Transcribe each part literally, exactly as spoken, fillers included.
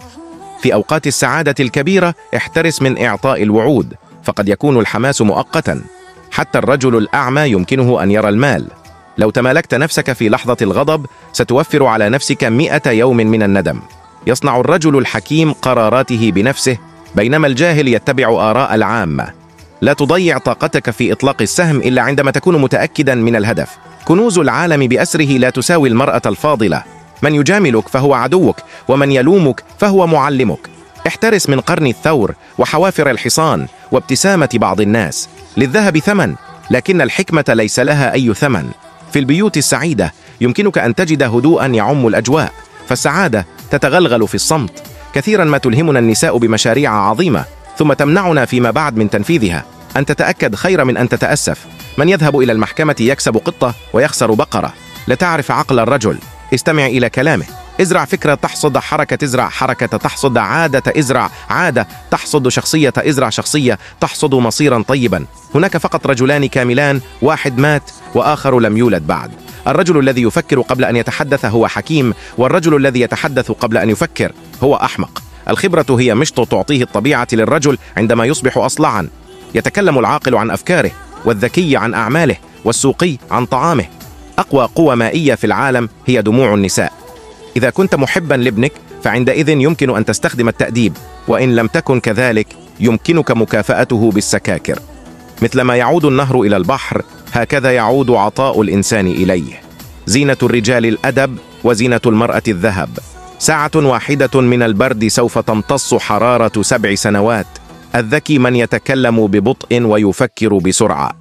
في أوقات السعادة الكبيرة احترس من إعطاء الوعود، فقد يكون الحماس مؤقتا. حتى الرجل الأعمى يمكنه أن يرى المال. لو تمالكت نفسك في لحظة الغضب ستوفر على نفسك مئة يوم من الندم. يصنع الرجل الحكيم قراراته بنفسه، بينما الجاهل يتبع آراء العامة. لا تضيع طاقتك في إطلاق السهم إلا عندما تكون متأكدا من الهدف. كنوز العالم بأسره لا تساوي المرأة الفاضلة. من يجاملك فهو عدوك، ومن يلومك فهو معلمك. احترس من قرن الثور وحوافر الحصان وابتسامة بعض الناس. للذهب ثمن، لكن الحكمة ليس لها أي ثمن. في البيوت السعيدة يمكنك أن تجد هدوءا يعم الأجواء، فالسعادة تتغلغل في الصمت. كثيرا ما تلهمنا النساء بمشاريع عظيمة ثم تمنعنا فيما بعد من تنفيذها. أن تتأكد خير من أن تتأسف. من يذهب إلى المحكمة يكسب قطة ويخسر بقرة. لتعرف عقل الرجل، استمع إلى كلامه. ازرع فكرة تحصد حركة، تزرع حركة تحصد عادة، ازرع عادة تحصد شخصية، ازرع شخصية تحصد مصيرا طيبا. هناك فقط رجلان كاملان، واحد مات وآخر لم يولد بعد. الرجل الذي يفكر قبل أن يتحدث هو حكيم، والرجل الذي يتحدث قبل أن يفكر هو أحمق. الخبرة هي مشط تعطيه الطبيعة للرجل عندما يصبح أصلعا. يتكلم العاقل عن أفكاره، والذكي عن أعماله، والسوقي عن طعامه. أقوى قوة مائية في العالم هي دموع النساء. إذا كنت محبا لابنك فعندئذ يمكن أن تستخدم التأديب، وإن لم تكن كذلك يمكنك مكافأته بالسكاكر. مثلما يعود النهر إلى البحر هكذا يعود عطاء الإنسان إليه. زينة الرجال الأدب، وزينة المرأة الذهب. ساعة واحدة من البرد سوف تمتص حرارة سبع سنوات. الذكي من يتكلم ببطء ويفكر بسرعة.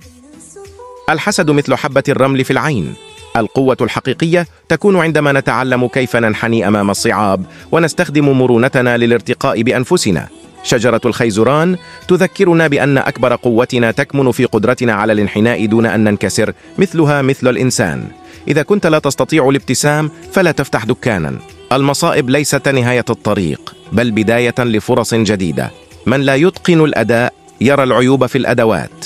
الحسد مثل حبة الرمل في العين. القوة الحقيقية تكون عندما نتعلم كيف ننحني أمام الصعاب، ونستخدم مرونتنا للارتقاء بأنفسنا. شجرة الخيزران تذكرنا بأن أكبر قوتنا تكمن في قدرتنا على الانحناء دون أن ننكسر، مثلها مثل الإنسان. إذا كنت لا تستطيع الابتسام فلا تفتح دكانا. المصائب ليست نهاية الطريق، بل بداية لفرص جديدة. من لا يتقن الأداء يرى العيوب في الأدوات.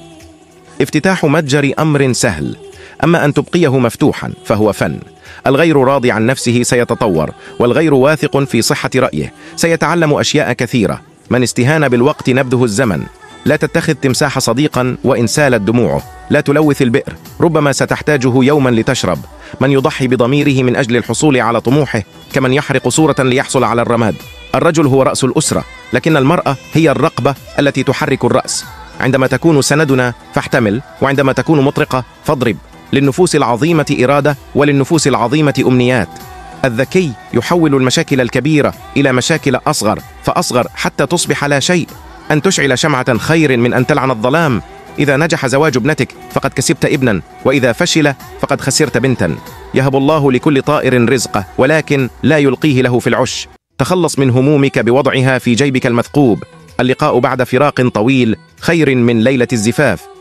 افتتاح متجر أمر سهل، أما أن تبقيه مفتوحا فهو فن. الغير راضي عن نفسه سيتطور، والغير واثق في صحة رأيه سيتعلم أشياء كثيرة. من استهان بالوقت نبذه الزمن. لا تتخذ تمساح صديقا وإن سالت دموعه. لا تلوث البئر، ربما ستحتاجه يوما لتشرب. من يضحي بضميره من أجل الحصول على طموحه كمن يحرق صورة ليحصل على الرماد. الرجل هو رأس الأسرة، لكن المرأة هي الرقبة التي تحرك الرأس. عندما تكون سندنا فاحتمل، وعندما تكون مطرقة فاضرب. للنفوس العظيمة إرادة، وللنفوس العظيمة أمنيات. الذكي يحول المشاكل الكبيرة إلى مشاكل أصغر فأصغر حتى تصبح لا شيء. أن تشعل شمعة خير من أن تلعن الظلام. إذا نجح زواج ابنتك فقد كسبت ابنا، وإذا فشل فقد خسرت بنتا. يهب الله لكل طائر رزقه، ولكن لا يلقيه له في العش. تخلص من همومك بوضعها في جيبك المثقوب. اللقاء بعد فراق طويل خير من ليلة الزفاف.